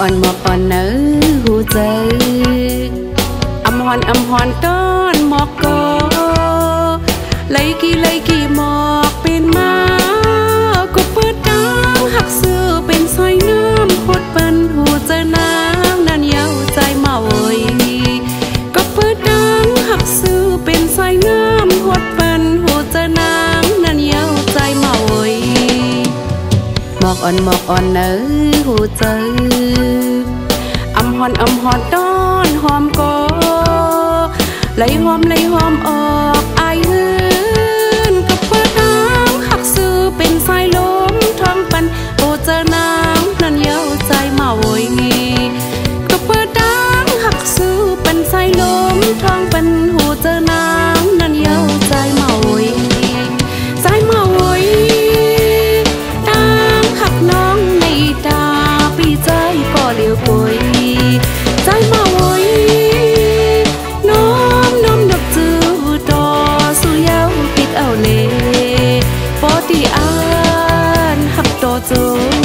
อนเนื้อหูเจออำฮอนต้อนหมอกก็ไลกี้หมอกเป็นมาก็เปิดดังหักซื้อเป็นสายน้ำพดเปิ้นหูเจอนางนั่นเย้าใจมาโวยก็เปิดดังหักซื้อเป็นสายน้ำพดเปิ้นหูเจอนางนั่นเย้าใจมาโวยหมอกอ่อนเนื้อหูเจออำฮอนต้อนหอมก็ไหลหอมออกอายหืนก็เปิดน้ำหักซื้อเป็นสายลมท้องปันโอเจอน้ำนั่นเย้าใจมาโวยก็เปิดน้ำหักซื้อเป็นสายลมท้องปันโอเจอน้ำนั่นเย้าใจมาโวยใจมาโวยตั้งหักน้องในตาปีใจก็เลี้ยวป่วยใจมาโวยน้อมดอกจือต่อสู่เย้าปิดเอาเลปอตีอ่านหักต่อจู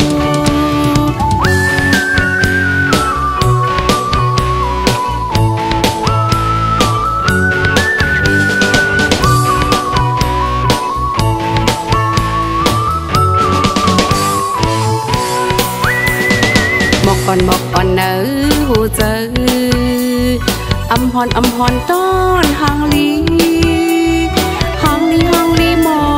หมอกอ่อนเนื้อหูเจออำฮอนต้อนหางลีหมอ